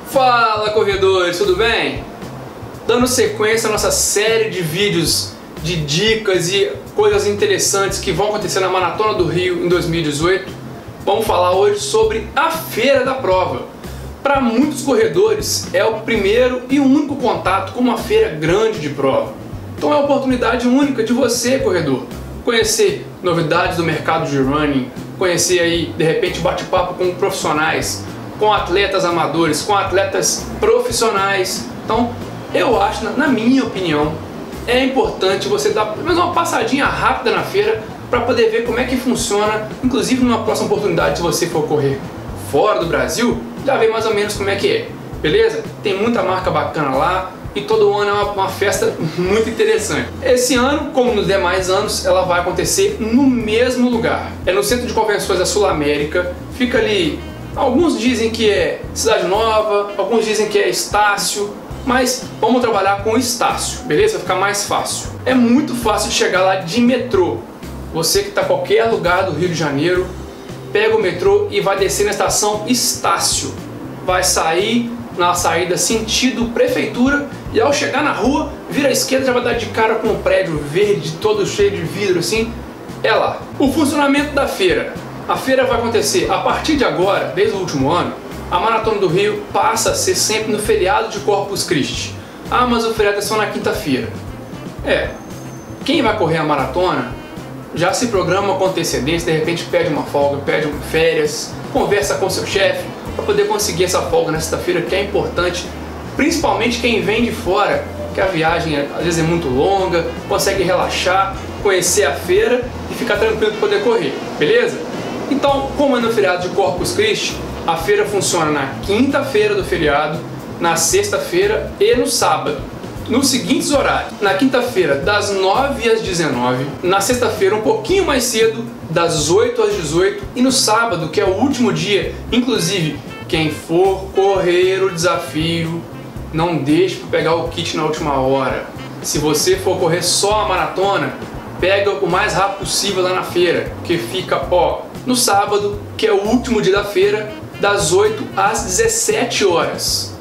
Fala corredores, tudo bem? Dando sequência à nossa série de vídeos de dicas e coisas interessantes que vão acontecer na Maratona do Rio em 2018, vamos falar hoje sobre a feira da prova. Para muitos corredores é o primeiro e único contato com uma feira grande de prova. Então é uma oportunidade única de você, corredor, conhecer novidades do mercado de running, conhecer aí de repente bate-papo com profissionais, com atletas amadores, com atletas profissionais. Então eu acho, na minha opinião, é importante você dar pelo menos uma passadinha rápida na feira para poder ver como é que funciona, inclusive numa próxima oportunidade, se você for correr fora do Brasil, já vê mais ou menos como é que é, beleza? Tem muita marca bacana lá e todo ano é uma festa muito interessante. Esse ano, como nos demais anos, ela vai acontecer no mesmo lugar. É no Centro de Convenções da Sul América, fica ali. Alguns dizem que é Cidade Nova, alguns dizem que é Estácio, mas vamos trabalhar com Estácio, beleza? Vai ficar mais fácil. É muito fácil de chegar lá de metrô. Você que está em qualquer lugar do Rio de Janeiro, pega o metrô e vai descer na estação Estácio. Vai sair na saída sentido prefeitura e ao chegar na rua, vira à esquerda, já vai dar de cara com um prédio verde, todo cheio de vidro assim. É lá. O funcionamento da feira. A feira vai acontecer a partir de agora, desde o último ano. A Maratona do Rio passa a ser sempre no feriado de Corpus Christi. Ah, mas o feriado é só na quinta-feira. Quem vai correr a maratona já se programa com antecedência, de repente pede uma folga, pede férias, conversa com seu chefe para poder conseguir essa folga na sexta-feira, que é importante, principalmente quem vem de fora, que a viagem às vezes é muito longa, consegue relaxar, conhecer a feira e ficar tranquilo para poder correr, beleza? Então, como é no feriado de Corpus Christi, a feira funciona na quinta-feira do feriado, na sexta-feira e no sábado, nos seguintes horários: na quinta-feira das 9 às 19, na sexta-feira um pouquinho mais cedo, das 8 às 18, e no sábado, que é o último dia, inclusive quem for correr o desafio, não deixe para pegar o kit na última hora. Se você for correr só a maratona, pega o mais rápido possível lá na feira, que fica no sábado, que é o último dia da feira, das 8 às 17 horas.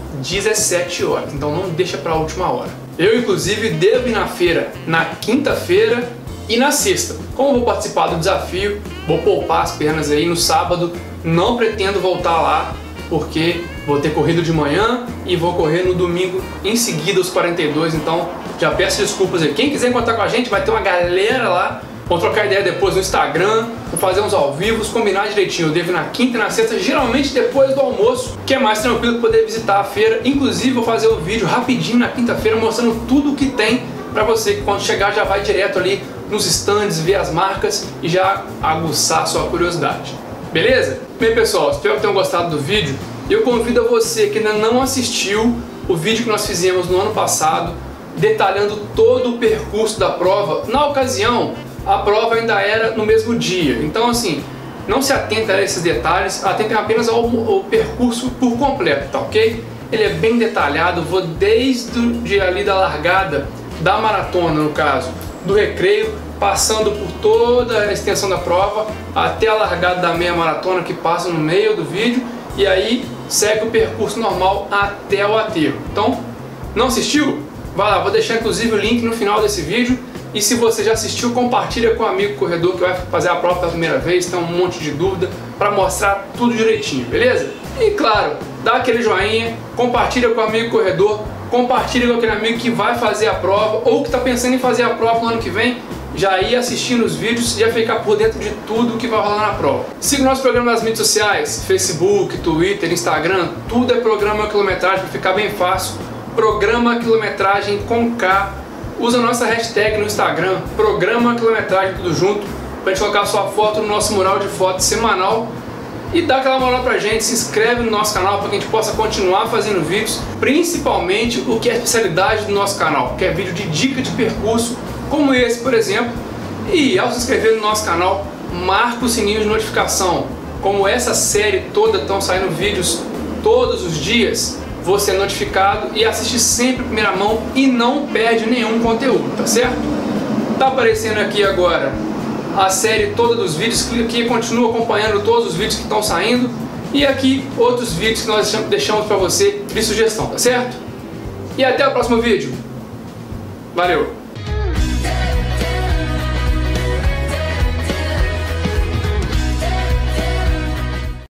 17 horas, então não deixa para a última hora. Eu inclusive devo ir na feira na quinta-feira e na sexta. Como eu vou participar do desafio, vou poupar as pernas aí no sábado, não pretendo voltar lá, porque vou ter corrido de manhã e vou correr no domingo em seguida os 42, então já peço desculpas aí. Quem quiser contar com a gente, vai ter uma galera lá. Vamos trocar ideia depois no Instagram, vou fazer uns ao vivo, combinar direitinho. Eu devo ir na quinta e na sexta, geralmente depois do almoço, que é mais tranquilo para poder visitar a feira. Inclusive vou fazer o vídeo rapidinho na quinta-feira mostrando tudo o que tem para você, que quando chegar já vai direto ali nos stands, ver as marcas e já aguçar sua curiosidade. Beleza? Bem pessoal, espero que tenham gostado do vídeo. Eu convido a você que ainda não assistiu o vídeo que nós fizemos no ano passado, detalhando todo o percurso da prova. Na ocasião, a prova ainda era no mesmo dia, então assim, não se atentem a esses detalhes, atentem apenas ao percurso por completo, tá ok? Ele é bem detalhado, vou desde ali da largada da maratona, no caso, do recreio, passando por toda a extensão da prova, até a largada da meia maratona que passa no meio do vídeo, e aí segue o percurso normal até o aterro. Então, não assistiu? Vai lá, vou deixar inclusive o link no final desse vídeo. E se você já assistiu, compartilha com um amigo corredor que vai fazer a prova pela primeira vez, tem um monte de dúvida, para mostrar tudo direitinho, beleza? E claro, dá aquele joinha, compartilha com o amigo corredor, compartilha com aquele amigo que vai fazer a prova ou que está pensando em fazer a prova no ano que vem, já ir assistindo os vídeos e já ficar por dentro de tudo que vai rolar na prova. Siga o nosso programa nas mídias sociais, Facebook, Twitter, Instagram, tudo é Programa Quilometragem, para ficar bem fácil. Programa Quilometragem com K. Usa a nossa hashtag no Instagram, Programa Quilometragem, tudo junto, pra gente colocar sua foto no nosso mural de fotos semanal e dá aquela moral pra gente, se inscreve no nosso canal para que a gente possa continuar fazendo vídeos, principalmente o que é a especialidade do nosso canal, que é vídeo de dica de percurso, como esse, por exemplo. E ao se inscrever no nosso canal, marca o sininho de notificação. Como essa série toda estão saindo vídeos todos os dias, você é notificado e assiste sempre em primeira mão e não perde nenhum conteúdo, tá certo? Tá aparecendo aqui agora a série toda dos vídeos, que continua acompanhando todos os vídeos que estão saindo. E aqui outros vídeos que nós deixamos para você de sugestão, tá certo? E até o próximo vídeo. Valeu!